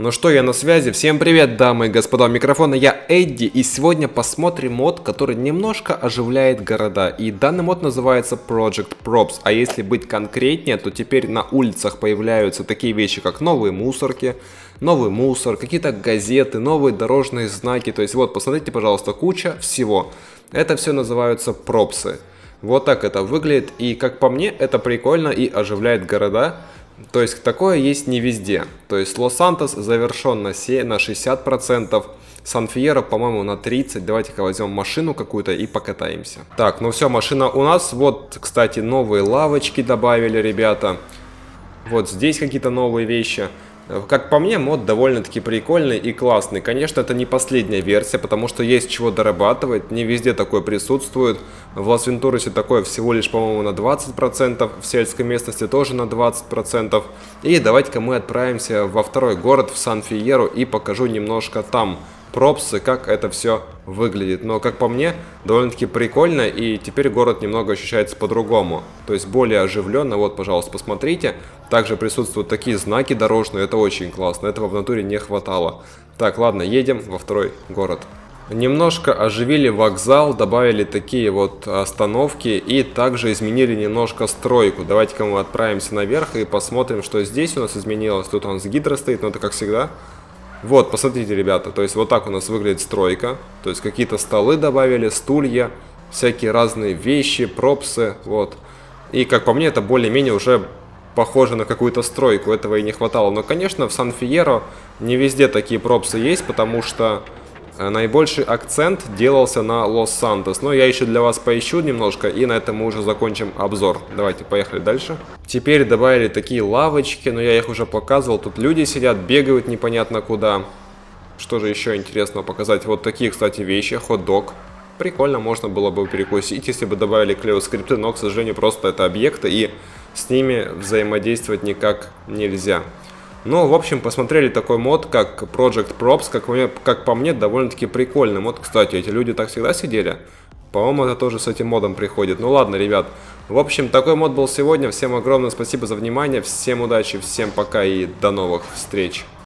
Ну что, я на связи. Всем привет, дамы и господа. У микрофона я Эдди, и сегодня посмотрим мод, который немножко оживляет города. И данный мод называется Project Props. А если быть конкретнее, то теперь на улицах появляются такие вещи, как новые мусорки, новый мусор, какие-то газеты, новые дорожные знаки. То есть вот, посмотрите, пожалуйста, куча всего. Это все называются пропсы. Вот так это выглядит, и как по мне, это прикольно и оживляет города. То есть такое есть не везде. То есть Лос-Сантос завершен на 60%, Сан-Фьеро, по-моему, на 30%. Давайте-ка возьмем машину какую-то и покатаемся. Так, ну все, машина у нас. Вот, кстати, новые лавочки добавили ребята. Вот здесь какие-то новые вещи. Как по мне, мод довольно-таки прикольный и классный. Конечно, это не последняя версия, потому что есть чего дорабатывать. Не везде такое присутствует. В Лас-Вентурасе такое всего лишь, по-моему, на 20%. В сельской местности тоже на 20%. И давайте-ка мы отправимся во второй город, в Сан-Фьеро, и покажу немножко там пропсы, как это все выглядит. Но, как по мне, довольно-таки прикольно, и теперь город немного ощущается по-другому. То есть более оживленно. Вот, пожалуйста, посмотрите. Также присутствуют такие знаки дорожные, это очень классно. Этого в натуре не хватало. Так, ладно, едем во второй город. Немножко оживили вокзал, добавили такие вот остановки и также изменили немножко стройку. Давайте-ка мы отправимся наверх и посмотрим, что здесь у нас изменилось. Тут у нас гидро стоит, но это как всегда. Вот, посмотрите, ребята, то есть вот так у нас выглядит стройка. То есть какие-то столы добавили, стулья, всякие разные вещи, пропсы, вот. И, как по мне, это более-менее уже похоже на какую-то стройку, этого и не хватало. Но, конечно, в Сан-Фьеро не везде такие пропсы есть, потому что наибольший акцент делался на Лос-Сантос. Но я еще для вас поищу немножко, и на этом мы уже закончим обзор. Давайте, поехали дальше. Теперь добавили такие лавочки, но я их уже показывал. Тут люди сидят, бегают непонятно куда. Что же еще интересного показать? Вот такие, кстати, вещи. Хот-дог. Прикольно, можно было бы перекусить, если бы добавили клевые скрипты, но, к сожалению, просто это объекты, и с ними взаимодействовать никак нельзя. Ну, в общем, посмотрели такой мод, как Project Props, как по мне, довольно-таки прикольный мод. Кстати, эти люди так всегда сидели? По-моему, это тоже с этим модом приходит. Ну ладно, ребят. В общем, такой мод был сегодня. Всем огромное спасибо за внимание, всем удачи, всем пока и до новых встреч.